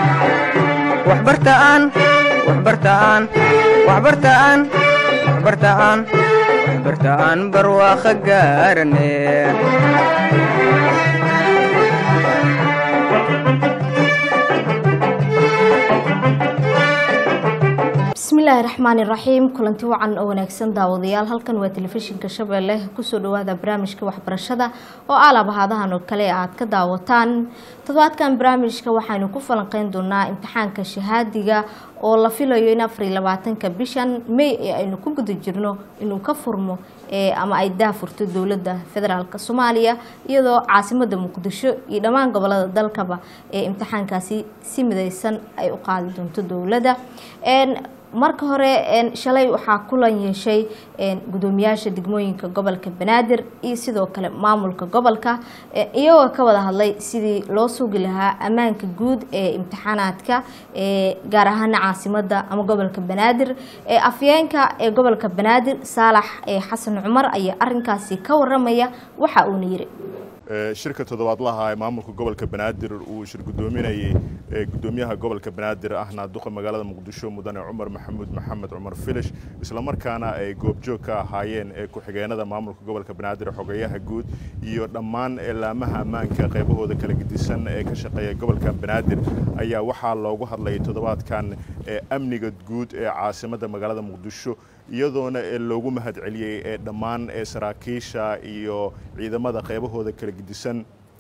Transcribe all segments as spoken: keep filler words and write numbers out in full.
waxbartaan waxbartaan waxbartaan waxbartaan waxbartaan barwaaqo gaarane bismillaahi raxmaani raxiim kulanti wacan oo wanaagsan daawadayaal halkan waa telefishinka Shabelle kusoo dhawaada barnaamijka waxbarashada oo alaabahadahan oo kale aad ka daawataan toddobaadkan barnaamijka waxaanu ku falanqeyn doonaa imtixaanka shahaadiga oo la filayo in afar iyo labaatanka bishan May ee aynu ku guda jirno inuu ka furmo ee ama ay daafurto dawladda federaalka Soomaaliya iyadoo caasimadda Muqdisho iyo dhammaan gobolada dalkaba ee imtixaankaasi si midaysan ay u qaadi doonto dawladda een marka hore een shalay waxa kulan yeeshay een gudoomiyaasha degmooyinka gobolka Banaadir iyo sidoo kale maamulka gobolka iyagoo ka wada hadlay sidii loo sugi lahaa ammaanka guud ee imtixaanaadka ee gaar ahaan caasimadda ama gobolka Banaadir ee afyeenka ee gobolka Banaadir Saalax ee Xasan Cumar ayaa arrinkaasi ka waramaya waxa uu yiri shirka toddobaadlaha ee maamulka gobolka Banaadir uu shir gudoominayay gudoomiyaha gobolka Banaadir ahna duqa magaalada Muqdisho mudane Cumar Maxamuud Maxamed Cumar Filish isla markaana ay goobjoog ka ahaayeen ee ku xigeenada maamulka gobolka Banaadir xogayaha guud iyo dhammaan ilaamaha ammaanka qaybahooda kala gedisan ee ka shaqeeya gobolka Banaadir ayaa waxa loogu hadlay toddobaadkan amniga guud ee caasimadda magaalada Muqdisho iyadoona loogu mahad celiyay ee dhammaan ee saraakiisha iyo ciidamada qaybahooda kala gedisan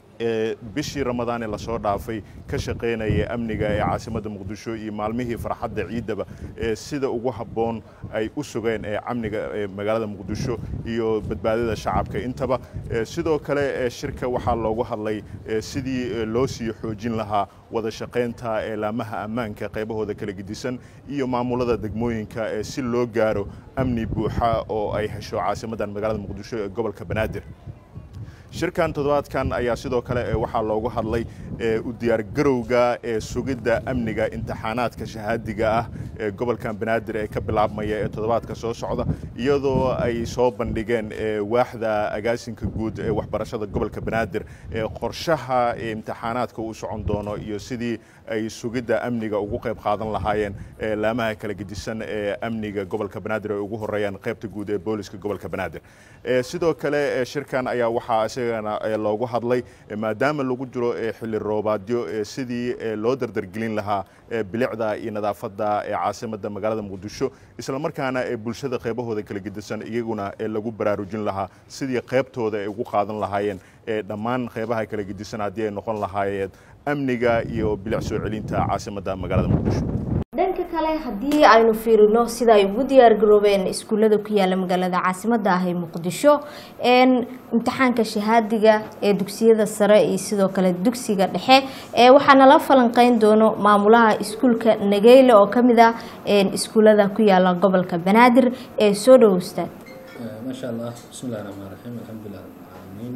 ee bishii Ramadaan ee la soo dhaafay ka shaqeynaya amniga ee caasimadda Muqdisho iyo maalmihii farxadda ciidaba ee sida ugu haboon ay u sugeen ee amniga ee magaalada Muqdisho iyo badbaadada shacabka intaba sidoo kale shirka waxa loogu hadlay sidii loo sii xoojin lahaa wada shaqeynta ilaamaha ammaanka qaybahooda kala gedisan iyo maamulada degmooyinka ee si loo gaaro amni buuxa oo ay hesho caasimadda magaalada Muqdisho ee gobolka Banaadir shirkan toddobaadkan ayaa sidoo kale waxa loogu hadlay u diyaar garowga ee sugidda amniga imtixaanaadka shahaadiga ah ee gobolka Banaadir ee ka bilaabmaya ee toddobaadka soo socda iyadoo ay soo bandhigeen waaxda agaasinka guud ee waxbarashada gobolka Banaadir ee qorshaha imtixaanaadka uu socon doono iyo sidii ay sugidda amniga ugu qayb qaadan lahaayeen laamaha kala gedisan ee amniga gobolka Banaadir ay ugu horeeyaan qaybta guud ee booliska gobolka Banaadir sidoo kale shirkan ayaa waxa loogu hadlay maadaama lagu jiro xilli roobaadyo sidii loo dardargelin lahaa bilicda iyo nadaafadda ee caasimadda magaalada Muqdisho isla markaana ee bulshada qaybahooda kala gedisan iyaguna lagu baraarujin lahaa sidii qaybtooda ay ugu qaadan lahaayeen dhammaan qaybaha kala gedisan haddii ay noqon lahaayeen amniga iyo bilic soo celinta caasimadda magaalada Muqdisho dhanka kale hadii aynu fiirino sida ay ugu diyaar garoobeen iskuulada ku yaala magaalada caasimadda ah ee Muqdisho een imtixaanka shahaadiga ee dugsiyada sare iyo sidoo kale dugsiga dhexe ee waxaana la falanqeyn doono maamulaha iskuulka Nageyle oo kamid ah een iskuulada ku yaala gobolka Banaadir ee soo dhawsta ma sha Allah bismillaahir rahmaanir rahiim alxamdulillaah rabbil aalamiin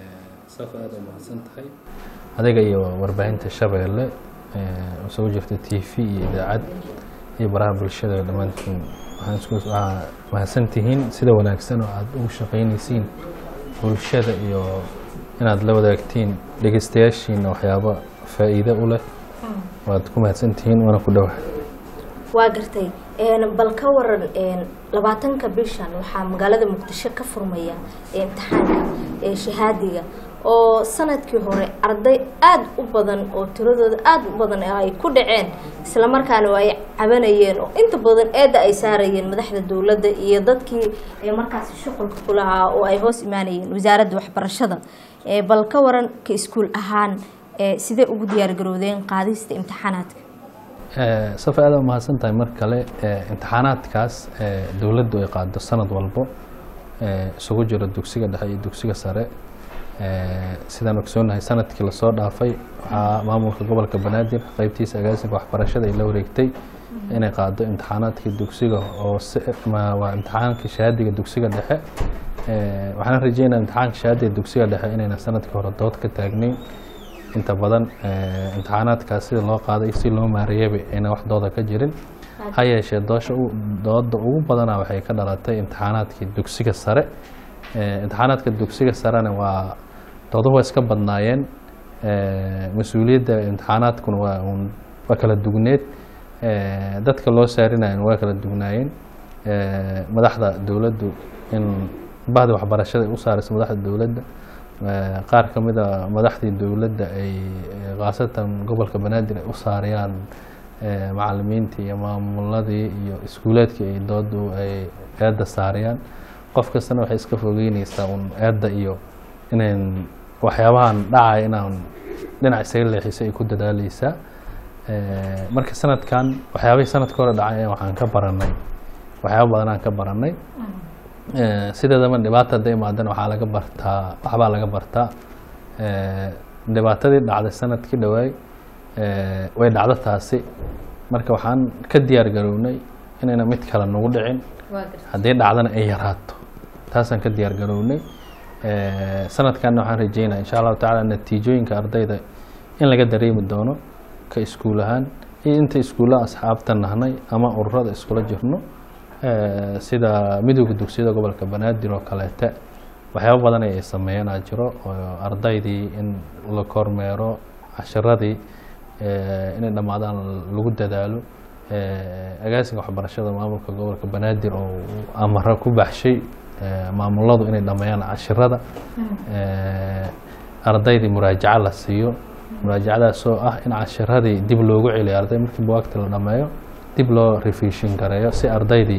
safa aad u mahadsantahay adiga iyo warbaahinta Shabelle soo jirta T V iyo idaacad iyo baraha bulshada dhamaantiin waxaan isku mahadsantihiin sida wanaagsan oo aad ugu shaqeynaysiin bulshada iyo inaad la wadaagtiin dhageystayaashiina waxyaabo faa'iido u leh waad ku mahadsantihiin wana ku dhawahay waa gartay een bal ka waran een labaatanka bishan waxa magaalada Muqdisho ka furmaya imtixaanka ee shahaadiga oo sanadkii hore arday aad u badan oo tiradooda aad u badan ay ku dhaceen isla markaana ay cabanayeen oo inta badan eeda ay saarayeen madaxda dawladda iyo dadkii ee markaas shaqalka ku lahaa oo ay hoos imaanayeen wasaaradda waxbarashada ee bal ka waran ka iskuul ahaan ee sidee ugu diyaar garoodeen qaadista imtixaanaadka ee safaada ma hasantahay mar kale imtixaanaadkaas ee dawladdu ay qaado sanad walbo ee isugu jira dugsiga dhexe iyo dugsiga sare sidaan ogsoonahay sanadkii la soo dhaafay waxa maamulka gobolka Banaadir qaybtiisa agaasinka waxbarashada ay la wareegtay inay qaado imtixaanaadka dugsiga oo waa imtixaanka shahaadiga dugsiga dhexe waxaan rajeynayaa imtixaanka shahaadiga dugsiga dhexe inayna sanadkii hore dood ka taagnayn inta badan imtixaanaadkaas sida loo qaaday si loo maareeyay ayna wax dooda ka jirin ha yeeshee dooda ugu badana waxay ka dhalatay imtixaanaadkii dugsiga sare imtixaanaadka dugsiga sarena waa dooduhu iska badnaayeen mas'uuliyadda imtixaanaadkuna waa waa kala dugneed dadka loo saarinayo waa kala dugnaayeen madaxda dowladdu in bahda waxbarashada u saarayso madaxda dowladda qaar ka mid a madaxdii dowladda ay khaasatan gobolka banaadir ay u saarayaan macallimiintii iyo maamuladii iyo iskuuleedkii ay doodu ay eedda saarayaan qof kastana waxay iska fogeynaysaa un eedda iyo inayn waxyaabahan dhacay inaan dhinac isaga leexiso ay ku dadaaleysaa marka sanadkan waxyaabihii sanadka hore dhacay waxaan ka baranay waxyaaba badan aan ka baranay sideedaba dhibaata hadday imaadana waxaa laga bartaa waxbaa laga bartaa dhibaatadii dhacday sanadkii dhawaay way dhacdo taasi marka waxaan ka diyaar garownay inayna mid kale nagu dhicin haddii dhacdana ay yaraato taasaan ka diyaar garownay sanadkanna waxaan rajeynaya insha allahu tacaala natiijooyinka ardayda in laga dareemi doono ka iskuul ahaan iyo inta iskuulla asxaabta nahnay ama ururada iskula jirno sida midowga dugsiyada gobolka banaadir oo kaleete waxyaabo badan ay sameeyanaa jiro oo ardaydii in la kormeero casharadii inay dhammaadaan lagu dadaalo agaasinka waxbarashada maamulka gobolka banaadir oo amaro ku baxshay maamuladu inay dhammeeyaan cashirada ardaydii muraajaco la siiyo muraajacadaas oo ah in cashiradii dib loogu celiyo arday markii buwaagta la dhammeeyo dib loo revision gareeyo si ardaydii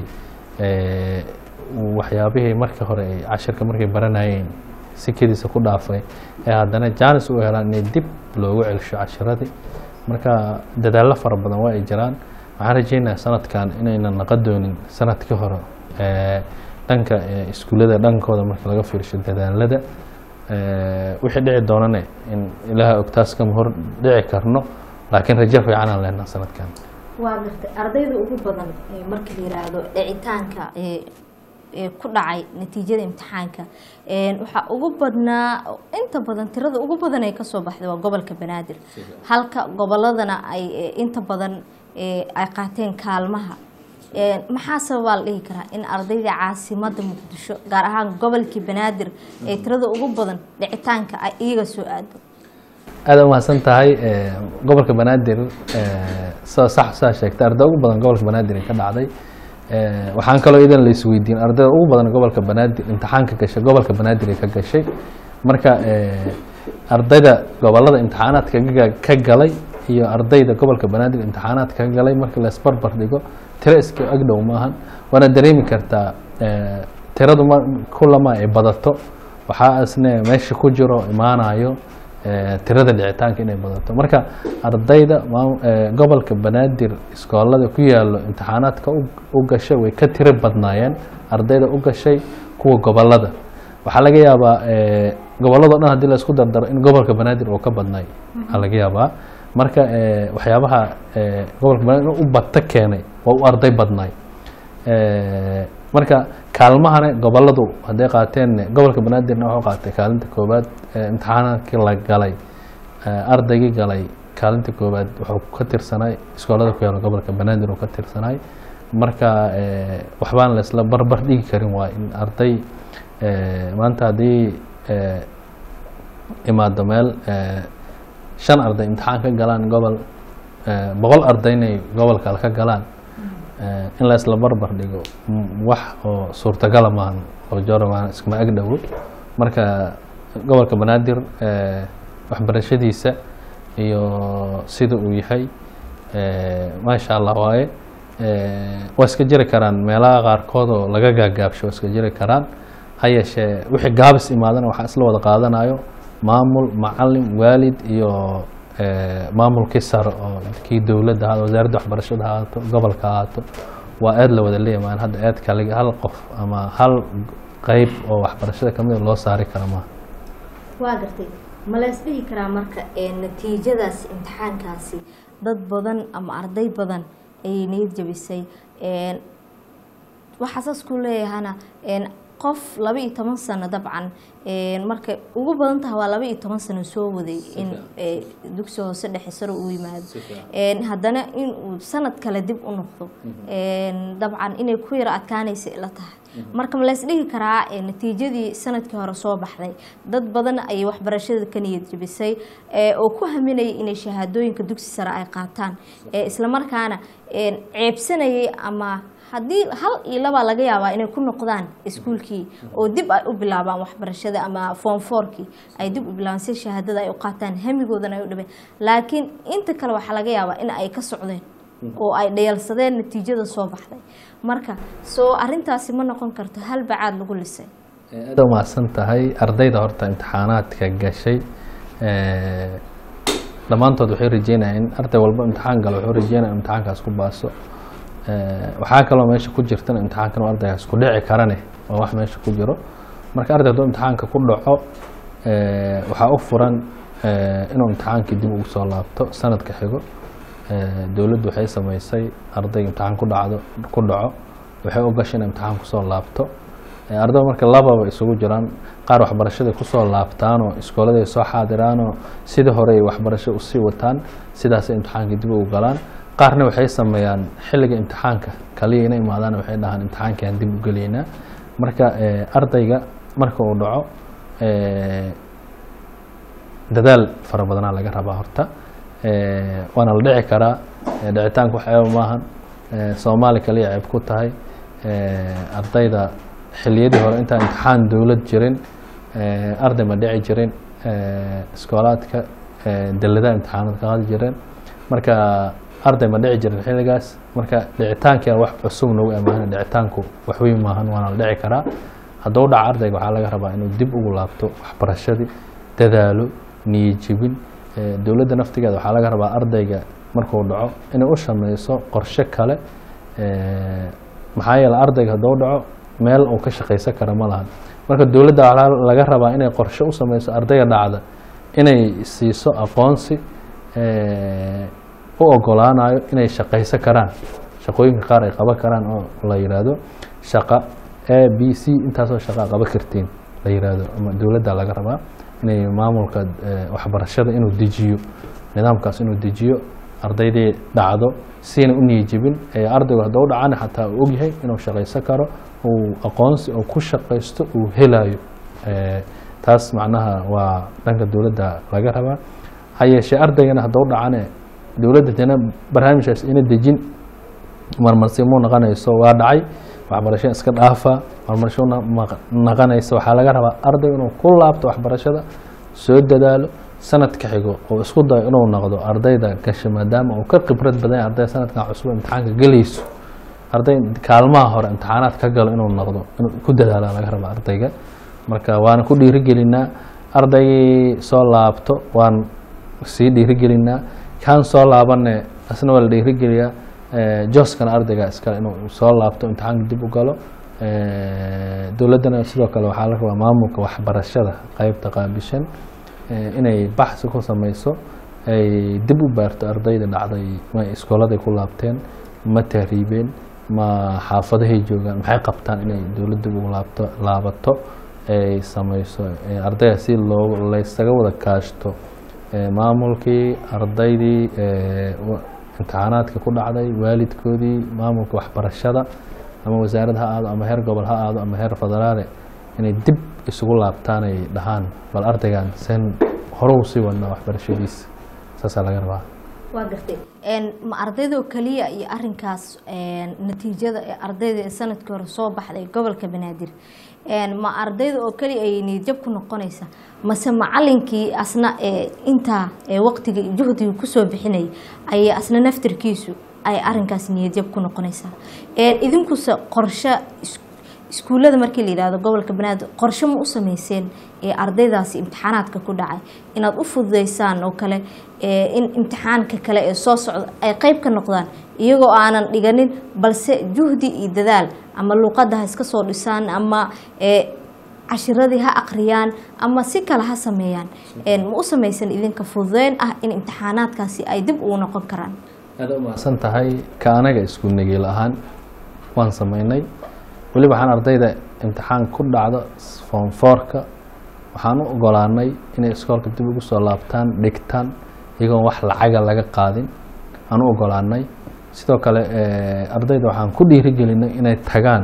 waxyaabihii markii hore ay cashirka markay baranayeen sikadiisa ku dhaafay ee haddana jaanis u helaan inay dib loogu celsho cashiradii marka dadaallo fara badan waa ay jiraan waxaan rajeynayaa sanadkan inaynan naqon doonin sanadkii hore dhanka iskuullada dhankooda marka laga fiirsho dadaalada wixii dhici doonane in ilaaha ogtaas kama hor dhici karno laakiin rajo fiican aan leenahay sanadkan waa gartay ardayda ugu badan marka la yiraahdo dhicitaanka ee ku dhacay natiijada imtixaanka waxaa ugu badnaa inta badan tirada ugu badan ay kasoo baxday waa gobolka banaadir halka goboladana ay inta badan ay qaateen kaalmaha maxaa sababaa la dhihi karaa in ardayda caasimada muqdisho gaar ahaan gobolkii banaadir ee tirada ugu badan dhicitaanka ay iyaga soo aado aad u mahadsan tahay gobolka banaadir soo sax saa sheegtay ardayda ugu badan gobolka banaadir ka dhacday waxaan kaloo idan la isweydiin ardayda ugu badan gobolka banaadir imtixaanka gashay gobolka banaadir ka gashay marka ardayda gobolada imtixaanaadka ka galay iyo ardayda gobolka banaadir imtixaanaadka ka galay marka la isbarbar dhigo tiro iska agdhow maahan waana dareemi kartaa tiradu kulama ay badato waxaa isna meesha ku jiro imaanayo tirada dhicitaanka inay badato marka ardayda gobolka banaadir iskoolada ku yaalo imtixaanaadka u gashay way ka tiro badnaayeen ardayda u gashay kuwa gobolada waxaa laga yaabaa gobolladoo dhan haddii la isku dardaro in gobolka banaadir uu ka badnay waxaa laga yaabaa marka waxyaabaha gobolka banaadir u badta keenay waa u arday badnaay marka kaalmahana goboladu hadday qaateen gobolka banaadirna wuxuu qaatay kaalinta koobaad imtixaanaadkii la galay ardaygii galay kaalinta koobaad wuxuu ka tirsanay iskoolada ku yaalo gobolka banaadir uu ka tirsanay marka waxbaan la isla barbar dhigi karin waa in arday maanta haddii imaado meel shan arday imtixaan ka galaan gobol boqol arday inay gobol kale ka galaan in la isla barbar dhigo wax oo suurtagala maahan oo jooramaan iskuma ag dhowo marka gobolka banaadir waxbarashadiisa iyo sida uu yahay maasha allah waaye waa iska jiri karaan meelaha qaarkood oo laga gaagaabsho waa iska jiri karaan ha yeeshee wixii gaabis imaadana waxaa isla wada qaadanayo maamul macalin waalid iyo maamulkii sare oo kii dowladda ahaado wasaaradda waxbarashada ahaato gobolka ahaato waa aad la wada leeyamaan hadda aad kale hal qof ama hal qeyb oo waxbarashada kamid loo saari kara maaha waa gartay ma la isdhihi karaa marka natiijadaas imtixaankaasi dad badan ama arday badan ayay niyad jabisay waxaa saas ku leeyahana qof laba iyo toban sano dabcan marka ugu badan tahay waa laba iyo toban sano soo waday in dugsi hoose dhexe sare uu yimaado haddana in uu sanad kale dib u noqdo dabcan inay ku yara adkaanaysa ila tahay marka ma la isdhihi karaa natiijadii sanadkii hore soo baxday dad badan ay waxbarashada ka niyad jabisay oo ku haminayay inay shahaadooyinka dugsi sare ay qaataan isla markaana ceebsanayay ama haddii hal iyo laba laga yaabaa inay ku noqdaan iskuulkii oo dib ay u bilaabaan waxbarashada ama form four-kii ay dib u bilaabaan si shahaadada ay u qaataan hamigoodana ay u dhibeen laakiin inta kale waxaa laga yaabaa in ay ka socdeen oo ay dhayalsadeen natiijada soo baxday marka soo arintaasi ma noqon karto hal bacaad lagu lisay aad u mahadsan tahay ardayda horta imtixaanaadka gashay dhammaantood waxay rajeynayaan in arday walba imtixaan galo wuxuu rajeynaya imtixaankaas ku baaso waxaa kaloo meesha ku jirtana imtixaankan oo ardaygaas ku dhici karane oo wax meesha ku jiro marka arday hadduu imtixaanka ku dhaco waxaa u furan inuu imtixaankii dib ugu soo laabto sanadka xigo dowladdu waxay samaysay ardayga imtixaan ku dhacdo ku dhaco waxay u gashay in imtixaan kusoo laabto ardayda marka lababa isugu jiraan qaar waxbarashada kusoo laabtaanoo iskoolada ay soo xaadiraanoo sidii hore ay waxbarasho usii wataan sidaasay imtixaankii dib ugu galaan qaarna waxay sameeyaan xilliga imtixaanka kaliya inay imaadaan waxay dhahaan imtixaankii aan dib u gelaynaa marka ardayga marka uu dhaco dadaal fara badanaa laga rabaa horta waana la dhici karaa dhicitaanku wax ceeb maahan Soomaali kaliya ceeb ku tahay ardayda xilliyadii hore intaan imtixaan dowlad jirin arday ma dhici jirin iskoolaadka dallada imtixaanaad ka qaadi jireen marka arday ma dhici jirin xilligaas marka dhicitaanka wax cusub nagu amaana dhicitaanku wax weyn maahan waana la dhici karaa hadduu dhaco ardayga waxaa laga rabaa inuu dib ugu laabto waxbarashadii dadaalo niyad jebin dowladda naftigeeda waxaa laga rabaa ardayga markuu dhaco inay u samayso qorshe kale maxaa yeelay ardayga hadduu dhaco meel uu ka shaqaysan kara ma lahan marka dowladda waxaa laga rabaa inay qorshe u samayso ardayga dhacda inay siiso aqoonsi u ogolaanayo inay shaqaysan karaan shaqooyinka qaar ay qaban karaan oo la yiraahdo shaqa A B C intaasoo shaqa qaban kartiin la yiraahdo ama dowladda laga rabaa inay maamulka waxbarashada inuu dejiyo nidaamkaas inuu dejiyo ardaydii dhacdo siina u niyad jebin ardaygu hadduu dhacana xataa uu ogyahay inuu shaqaysan karo uu aqoonsi oo ku shaqaysto uu helayo taas macnaha waa dhanka dowladda laga rabaa ha yeeshee ardaygana hadduu dhacane dowladda dana barnaamijkaas ina dejin marmarsiimo noqonayso waa dhacay waxbarasho iska dhaafa marmarsiimo noqonayso waxaa laga rabaa ardayga inuu ku laabto waxbarashada soo dadaalo sanadka xigo oo isku dayo inuu noqdo ardayda gasha maadaama uu ka khibrad badan yahay arday sanadkan cusub imtixaanka galayso arday kaalmaha hore imtixaanaad ka galo inuu noqdo inuu ku dadaalo laga rabaa ardayga marka waana ku dhiirigelinaa ardaygii soo laabto waan sii dhiirigelinaa kan soo laabane asna waa la dhiirigeliyaa jooskana ardayga iskale inuu soo laabto imtixaanka dib u galo dowladdana sidoo kale waxaa la rabaa maamulka waxbarashada qaybta qaabishan inay baxsi ku samayso ay dib u baarto ardayda dhacday ma iskooladay ku laabteen ma tahriibeen ma xaafadahay joogaan maxay qabtaan inay dowladda ugu laabto laabato ay samayso ardayda si loo laysaga wada kaashto maamulkii ardaydii imtixaanaadka ku dhacday waalidkoodii maamulka waxbarashada ama wasaarad ha aado ama heer gobol ha aado ama heer federaale inay dib isugu laabtaan ay dhahaan bal ardaygan seen hore u sii wadnaa waxbarashadiisa saasaa laga rabaa waa gartay ma ardayda oo kaliya iyo arinkaas natiijada ee ardayda ee sanadkii hore soo baxday gobolka Banaadir ma ardayda oo kaliya ay niyad jab ku noqonaysa mase macallinkii asna inta waqtiga juhdiga ku soo bixinay ay asna naftirkiisu ay arinkaas niyad jab ku noqonaysa idinku qorshe iskuulada markii la yiraahdo gobolka Banaadir qorshe ma u sameyseen ee ardaydaasi imtixaanaadka ku dhacay inaad u fududeysaan oo kale in imtixaanka kale ee soo socda ay qayb ka noqdaan iyagoo aanan dhiganin balse juhdi iyo dadaal ama luqadda ha iska soo dhisaan ama cashiradii ha aqriyaan ama si kale ha sameeyaan ma u sameysan idinka fududeyn ah in imtixaanaadkaasi ay dib ugu noqon karaan aad u mahadsan tahay ka anaga isku nageel ahaan waan sameynay waliba waxaan ardayda imtixaan ku dhacdo form four-ka waxaan u ogolaanay inay iskoolka dib ugu soo laabtaan dhigtaan iyagoon wax lacaga laga qaadin aan u ogolaanay sidoo kale ardayda waxaan ku dhiirigelinay inay tagaan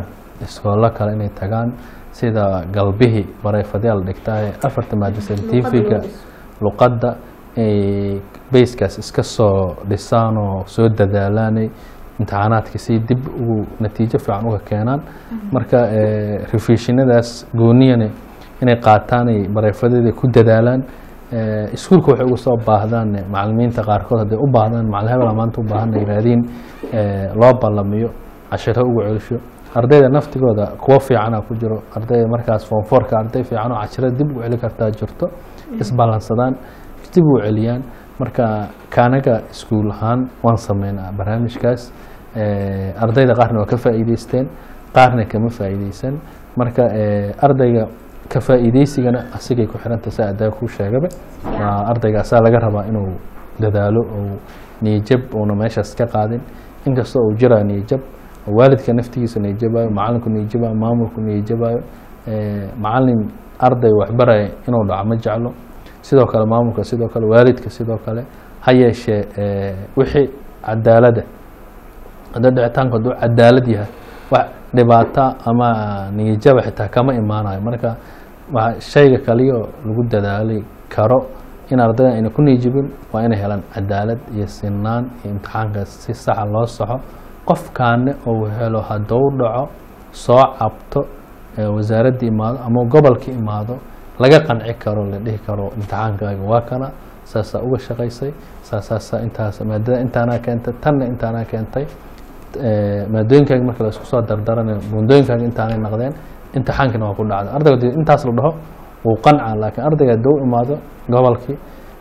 iskoolo kale inay tagaan sida galbihii bareefadyaal dhigtahay afarta maado scientifiga luqadda ay bayskaas iska soo dhisaan oo soo dadaalaanay imtixaanaadka si dib ugu natiijo fiican uga keenaan marka revisionadaas gooniyana inay qaataan ay bareefadeeda ku dadaalaan iskuulka waxay uga soo baahdaan macallimiinta qaarkood hadday u baahdaan macallin hebel maanta u baahan ay raadiin loo ballamiyo cashiro ugu celisho ardayda naftigooda kuwa fiicana ku jiro ardayda markaas form four ka arday fiican oo cashirada dib u celi kartaa jirto isballansadaan dib u celiyaan marka kaanaga iskuul ahaan waan sameynaa barnaamijkaas ardayda qaarna waa ka faa'iidaysteen qaarna kama faa'iidaysan marka ardayga ka faa'iidaysigana asigay ku xiranta saa adaa ku sheegaba ardaygaasa laga rabaa inuu dadaalo oo niyajab uuna meeshaas ka qaadin inkastoo uu jiraa niyajab waalidka naftigiisa niyajabayo macallinku niyajabayo maamulku niyajabayo macallin arday waxbaraya inuu dhaco ma jeclo sidoo kale maamulka sidoo kale waalidka sidoo kale ha yeeshee wixii cadaalada hadda dhicitaanku hadduu cadaalad yahay wax dhibaato ama niyajaba xitaa kama imaanayo marka shayga kaliyo lagu dadaali karo in ardayda ayna ku niyajabin waa inay helaan cadaalad iyo sinaan iyo imtixaankaas si saxa loo saxo qofkaana uu helo hadduu dhaco soo cabto wasaaradda imaado ama gobolka imaado laga qanci karo la dhihi karo imtixaankaaga waa kana saasaa uga shaqaysay saasaasa intaas maadada intaanaa keentay tanna intaanaa keentay maadooyinkaaga marka la isku soo dardaranayo buundooyinkaaga intaanay naqdeen imtixaankina waa ku dhacda ardayga intaas la dhaho wuu qancaa laakiin ardayga hadduu imaado gobolkii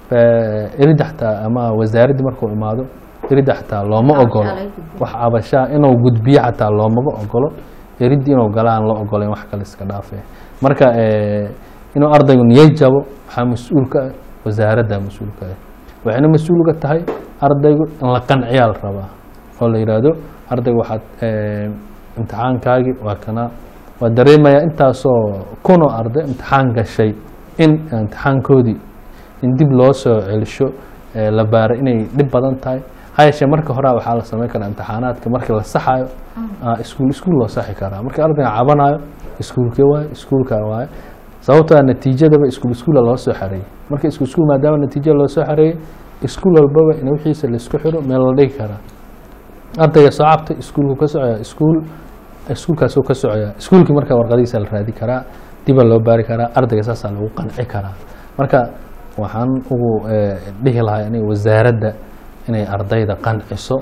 erida xataa ama wasaaraddii markuu imaado erida xataa looma ogolo wax cabashaa inuu gudbiyo xataa loomaba ogolo eridii inuu galaan la ogolayn wax kale iska dhaafee marka inuu ardaygu niyad jabo waxaa mas-uulka ah wasaaradda mas-uulka ah waxayna mas-uul uga tahay ardaygu in la qanciyaa la rabaa oo la yidhaahdo ardaygu waxaad imtixaankaagii waa kana waa dareemayaa intaasoo kunoo arday imtixaan gashay in imtixaankoodii in dib loo soo celisho la baaro inay dhib badan tahay ha yeeshee marka hore waxaa la sameyn karaa imtixaanaadka markii la saxayo iskuul iskuul loo saxi karaa marka ardayga cabanayo iskuulkee waaye iskuulka waaye sababtoo natiijadaba iskuul iskuula loo soo xareeyey marka iskuul iskuul maadaama natiijada loo soo xareeyey iskuul walbaba in wixiisa la isku xiro meel la dhigi karaa ardayga soo cabtay iskuulku ka socoyaa iskuul iskuulkaasuu ka socoyaa iskuulkii marka warqadiisa la raadi karaa diba loo baari karaa ardayga saasaa lagu qanci karaa marka waxaan ugu dhihi lahaa inay wasaaradda inay ardayda qanciso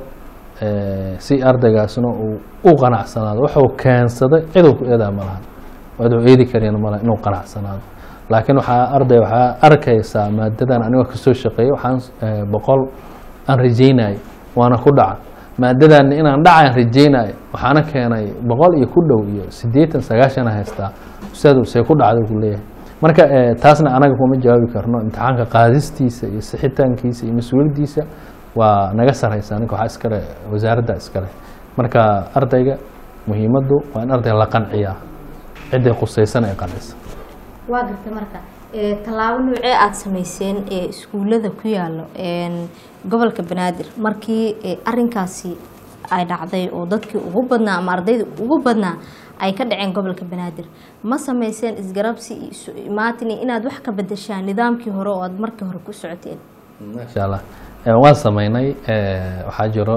si ardaygaasna uu u qanacsanaado wuxuu keensaday ciduu ku eedaa ma lahan ciduu eedi kariyana ma lahan inuu qanacsanaado laakiin waxaa arday waxaa arkaysaa maadadan anigoo kasoo shaqeeyay waxaan boqol aan rajaynayo waana ku dhaca maadadan inaan dhacaan rajaynayo waxaana keenay boqol iyo ku dhow iyo siddeetan sagaashana haystaa ustaadu see ku dhacday ku leeyahay marka taasna anaga kuma jawaabi karno imtixaanka qaadistiisa iyo sixitaankiisa iyo mas-uuliyaddiisa waa naga saraysa ninka waxaa iskale wasaaradda iskale marka ardayga muhiimaddu waa in ardayga la qanciyaa cidday qusaysan ay qancisa waa garta marka tallaabo noocee aada samayseen ee iskuullada ku yaalo gobolka banaadir markii arinkaasi ay dhacday oo dadkii ugu badnaa ama ardayda ugu badnaa ay ka dhaceen gobolka banaadir ma samayseen isgarabsi iyo isu imaatin inaad wax ka bedeshaan nidaamkii hore oo aad markii hore ku socoteen maasha allah waan sameynay waxaa jiro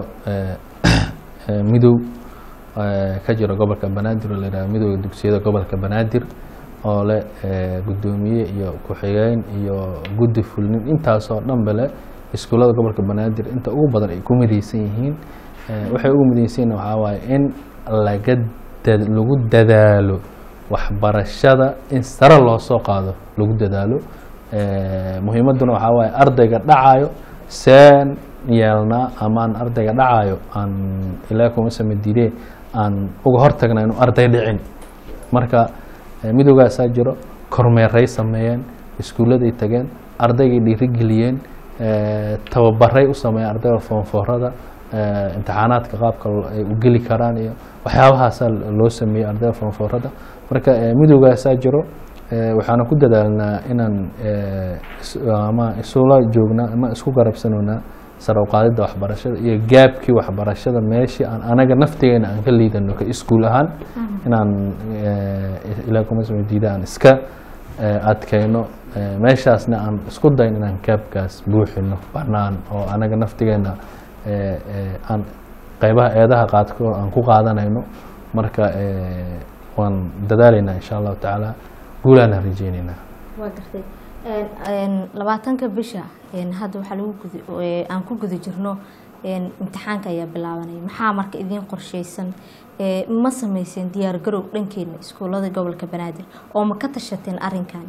midow ka jiro gobolka banaadir oo la yidhaha midowga dugsiyada gobolka banaadir oo leh guddoomiye iyo ku-xigeen iyo guddi fulnin intaasoo dhanba leh iskuullada gobolka banaadir inta ugu badan ay ku midaysan yihiin waxay ugu midaysan yihiin waxaa waaye in laga lagu dadaalo waxbarashada in sare loo soo qaado lagu dadaalo muhiimadduna waxaa waaye ardayga dhacayo seen yeelnaa amaan ardayga dhacayo aan ilaa kuma samadiidee aan uga hortagna inuu arday dhicin marka midowgaasaa jiro kormeeray sameeyeen iskuulladay tageen ardaygay dhiirigeliyeen tababaray u sameeyeen ardayda foonfoorada imtixaanaadka qaabka ay u geli karaan iyo waxyaabahaasaa loo sameeyey ardayda foonfoorada marka midowgaasaa jiro waxaana ku dadaalnaa inaan ama isula joognaa ama isku garabsanoonaa sare u qaadida waxbarashada iyo gaabkii waxbarashada meeshii aan anaga naftigeena aan ka liidano ka iskuul ahaan inaan ilaa kuma soo diida aan iska adkayno meeshaasna aan isku dayn inaan gaabkaas buuxino banaan oo anaga naftigeena aan qaybaha eedaha qaadko aan ku qaadanayno marka waan dadaalaynaa insha allahu tacaala guulaana rajeynaynaa. waa gartay labaatanka bisha hadda waxaa lagu gudi aan ku guda jirno imtixaanka ayaa bilaabanaya maxaa marka idiin qorshaysan ma samayseen diyaar garow dhankeena iskuulada gobolka Banaadir oo ma ka tashateen arrinkan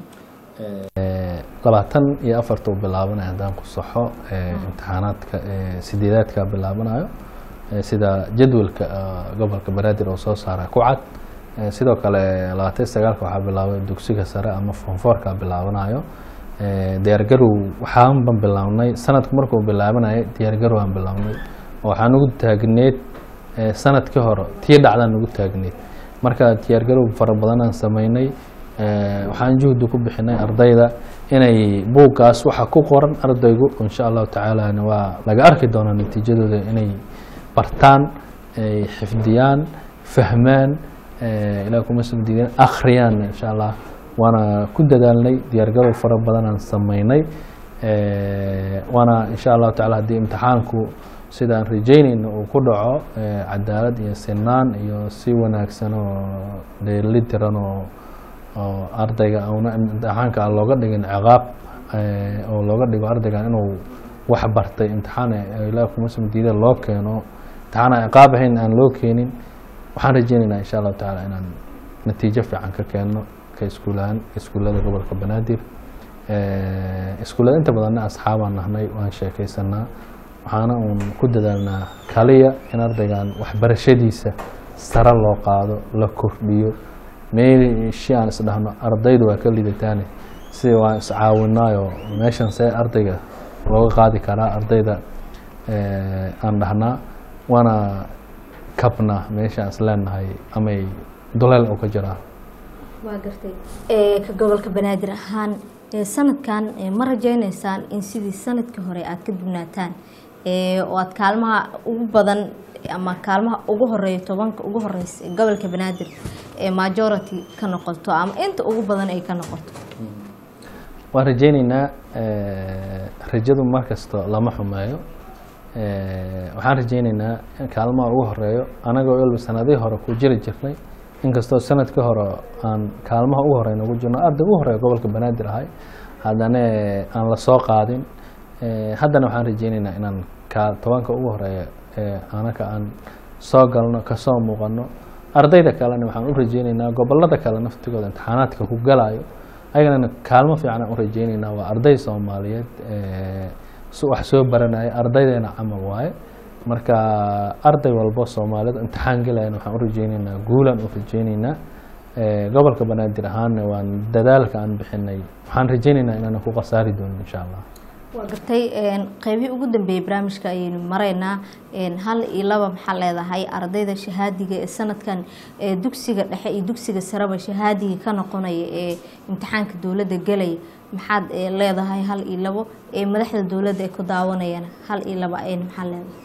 labaatan iyo afarta uu bilaabanaya haddaan ku saxo imtixaanaadka sideedaadka bilaabanayo sida jadwalka gobolka Banaadir oo soo saaray ku cad sidoo kale labaatan iyo sagaalka waxaa bilaabay dugsiga sare ama form four ka bilaabanayo diyaar garow waxaan ban bilaabnay sanadku markuu bilaabanayay diyaar garow aan bilaabnay waxaan ugu taagneed sanadkii hore tii dhacdaan ugu taagneed marka diyaar garow fara badan aan sameynay waxaan juhdi ku bixinay ardayda inay buugaas waxa ku qoran ardaygu insha Allah tacaala waa laga arki doonaa natiijadooda inay bartaan ay xifdiyaan fahmaan ilaa kuma soo diideen akhriyaan insha Allah وانا كنت دالني ديار قبل فرب بدنا نسميني وانا ان شاء الله تعالى هدي امتحانكو سيدان رجيني انه كدعو عدالة يا سنان يا سي وناكسن لليتران او ardayga او امتحانك aan looga dhigin ciqaab oo looga dhigo ardayga inuu wax bartay imtixaan ilaa kuma soo diiday loo keeno imtixaan ciqaab ahayn aan loo keenin waxaan rajeynaynaa insha Allah taala inaan natiijo fiican ka keeno كإسكولان إسكولات قبل كبنادر إسكولات أنت بدنا أصحابنا نحن وان شيء سنة وحنا ونكد دلنا كلية إن أردنا وحبرشديسة سر الله قاضي لكورديو مي شيء أنا صدقنا أرضي دوا كل اللي تاني سوى سعاونا يو ماشان سي أرضية لو قاضي كلا أرضي دا عندنا وانا كبنا ماشان سلان هاي أمي دلال أو كجرا waa gartay ee ka gobolka Banaadir ahaan ee sanadkan ma rajaynaysaan in sidii sanadkii hore aad ka dubnaataan ee oo aad kaalmaha ugu badan ama kaalmaha ugu horeeyo tobanka ugu horeeyay gobolka Banaadir ee majority ka noqoto ama inta ugu badan ay ka noqoto waan rajaynaynaa ee rajadu markasto lama xumeeyo ee waxaan rajaynaynaa kaalmaha ugu horeeyo anagoo ilaa sanadii hore ku jiri jirnay inkastoo sanadka hore aan kaalmaha ugu horeyn ugu jirno arday ugu horeeya gobolka Banaadir ahay haddana aan la soo qaadin haddana waxaan rajeynaynaa inaan ka tobanka ugu horeeya anaka aan soo galno ka soo muuqano ardayda kalena waxaan u rajeynaynaa gobolada kale naftigooda imtixaanaadka ku galayo ayagana kaalmo fiican u rajeynaynaa waa arday Soomaaliyeed ee wax soo baranaya ardaydeena camal waaye marka arday walba Soomaaliyeed imtixaan galayna waxaan u rajeynaynaa guulan u rajeynaynaa ee gobolka Banaadir ahaan waan dadaalka aan bixinay waxaan rajeynaynaa inaan ku qasaari doono insha Allah waa gartay een qaybi ugu dambeeyay barnaamijka ayaynu mareynaa een hal iyo laba maxaa leedahay ardayda shahaadiga ee sanadkan ee dugsiga dhexe iyo dugsiga sareba shahaadiga ka noqonaya ee imtixaanka dawladda galay maxaad leedahay hal iyo labo ee madaxda dawladda ee ku daawanayana hal iyo laba ay maxaa leedahay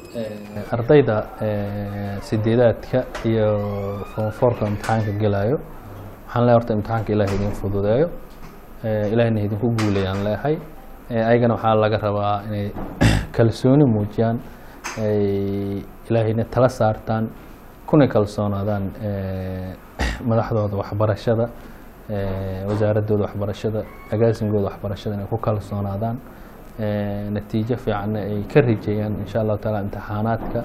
ardayda sideedaadka iyo form four ka imtixaanka galayo waxaan leeyahay horta imtixaanka Ilaahay idin fududeeyo Ilaahayna idinku guuleeyaan leeyahay ayagana waxaa laga rabaa inay kalsooni muujiyaan ay Ilaahayna tala saartaan kuna kalsoonaadaan madaxdooda waxbarashada wasaaradooda waxbarashada agaasinkooda waxbarashada inay ku kalsoonaadaan natiijo fiican ay ka rajayaan insha Allah taala imtixaanaadka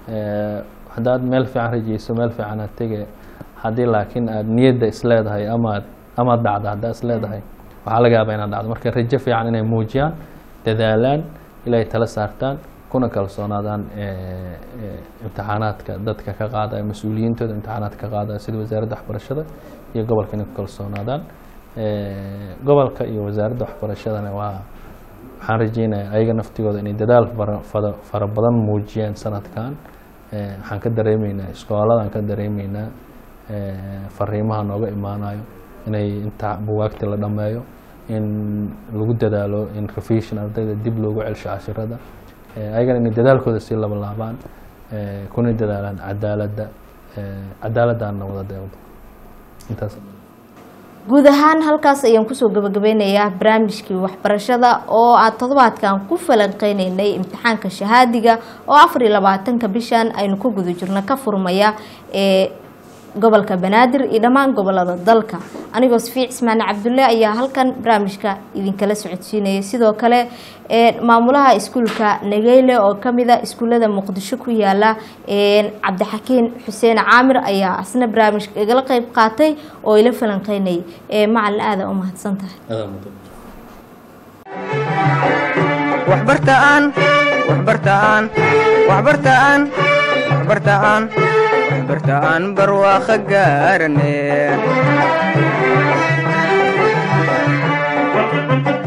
hadaad meel fiican rajayso meel fiican aad tagay hadii laakiin aad niyada isleedahay ama ama dhacdo hada isleedahay waxa laga yaabaa inaad dhacdo marka rajo fiican inay muujiyaan dadaalaan ilaa tala saartaan kuna kalsoonaadaan imtixaanaadka dadka ka qaada mas'uuliyiintooda imtixaanaadka ka qaada sida wasaaradda waxbarashada iyo gobolka inay kalsoonaadaan gobolka iyo wasaaradda waxbarashadana waa waxaan rajeynayaa ayaga naftigooda inay dadaal fara badan muujiyaan sanadkan waxaan ka dareemaynaa iskooladan ka dareemaynaa fariimaha nooga imaanayo inay inta buugaagta la dhameeyo in lagu dadaalo in revision ardayda dib loogu celsho casharada ayagana inay dadaalkooda sii laba laabaan kuna dadaalaan cadaaladda cadaaladdaana wada deeqdo intaas guud ahaan halkaas ayaan kusoo gabagabeynayaa barnaamijkii waxbarashada oo aan toddobaadkan ku falanqeynaynay imtixaanka shahaadiga oo afar iyo labaatanka bishan aynu ku guda jirno ka furmaya ee gobolka banaadir iyo dhammaan gobolada dalka anigoo Safiic Ismaan Cabdulle ayaa halkan barnaamijka idinkala socodsiinayay sidoo kale ee maamulaha iskuulka Nageyle oo kamida iskuulada Muqdisho ku yaala ee Cabdixakiin Xuseen Caamir ayaa asna barnaamijka igala qayb qaatay oo ila falanqeynay ee macallin aad u mahadsantahay waxbartaan waxbartaan waxbartaan waxbartaan waxbartaan barwaaqo gaarane